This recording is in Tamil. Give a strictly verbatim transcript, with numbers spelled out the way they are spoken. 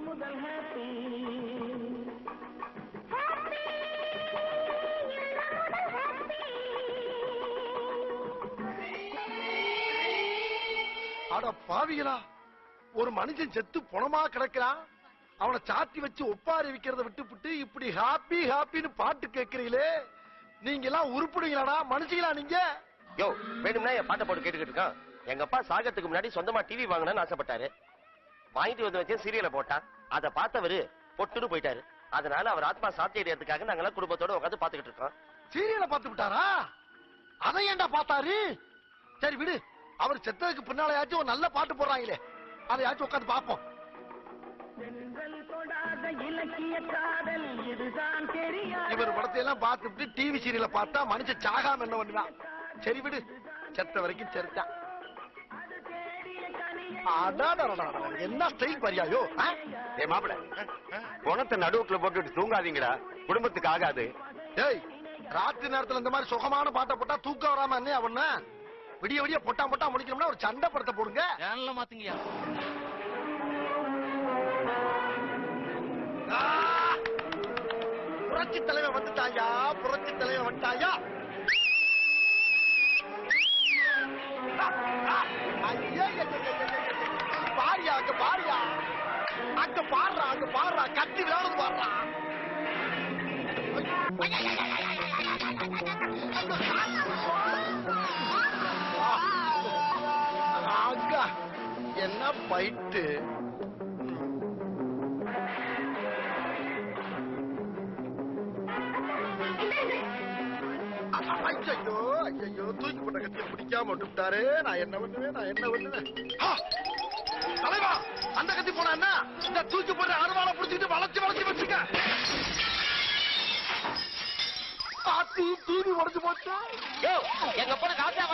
அட பாவிகளா, ஒரு மனுஷன் செத்து பணமா கிடக்கிறான், அவனை சாத்தி வச்சு ஒப்பாரி விக்கிறத விட்டுப்புட்டு இப்படி ஹாப்பி ஹாப்பின்னு பாட்டு கேட்கிறீங்களே, நீங்க எல்லாம் உருப்பிடுவீங்களாடா மனுஷங்களா நீங்க? யோ வேணும்னா என் பாட்டை போட்டு கேட்டுக்கிட்டு இருக்கான். எங்க அப்பா சாகத்துக்கு முன்னாடி சொந்தமா டிவி வாங்கணும்னு ஆசைப்பட்டாரு. வாங்கிட்டு வந்து வச்சு சீரியலை போட்டா அதை பார்த்தவரு பொட்டுன்னு போயிட்டாரு. அதனால அவர் ஆத்மா சாத்தி அடையறதுக்காக நாங்கெல்லாம் குடும்பத்தோட உட்காந்து பாத்துக்கிட்டு இருக்கோம். சீரியலை பார்த்து விட்டாரா? அதை ஏண்டா பார்த்தாரு? சரி விடு, அவர் செத்ததுக்கு பின்னாலேயாச்சும் ஒரு நல்ல பாட்டு போடுறாங்களே, அதையாச்சும் உட்காந்து பார்ப்போம். இவர் படத்தை எல்லாம் பார்த்துட்டு டிவி சீரியல பார்த்தா மனுஷன் சாகாம என்ன பண்ணுவான்? சரி விடு, செத்த வரைக்கும் செத்தான். என்ன ஸ்டைல் பரியாயோ? ஏ மாப்பிள, பணத்தை நடுவுக்குள்ள போட்டுட்டு தூங்காதீங்கடா, குடும்பத்துக்கு ஆகாது. ஏய், ராத்திரி நேரத்துல இந்த மாதிரி சுகமான பாட்டை போட்டா தூக்கம் வராம என்ன அவன? விடிய விடிய பொட்டா பொட்டா முடிக்கணும்னா ஒரு சண்டை படத்தை போடுங்க. மாத்துங்கயா. புரட்சி தலைவன் வந்துட்டாயா, புரட்சி தலைவன் வந்துட்டாயா. பாரியா, அங்க பாரியா, அங்க பாடுறா, அங்க பாடுறா, கத்தி விளையாடுறது பாடுறா. அங்க என்ன பைட்டு. ஐயோ ஐயோ, தூக்கி போட்ட கத்திய பிடிக்காம விட்டுட்டாரு. நான் என்ன பண்ணுவேன், நான் என்ன பண்ணுவேன்? தலைவா, அந்த கத்தி போனா என்ன? இந்த தூக்கி போட்ட அருவாளை பிடிச்சிட்டு வளைச்சு வளைச்சு வச்சுக்க. டிவி உடஞ்சு போச்சு. எங்க பொண்ணு காசா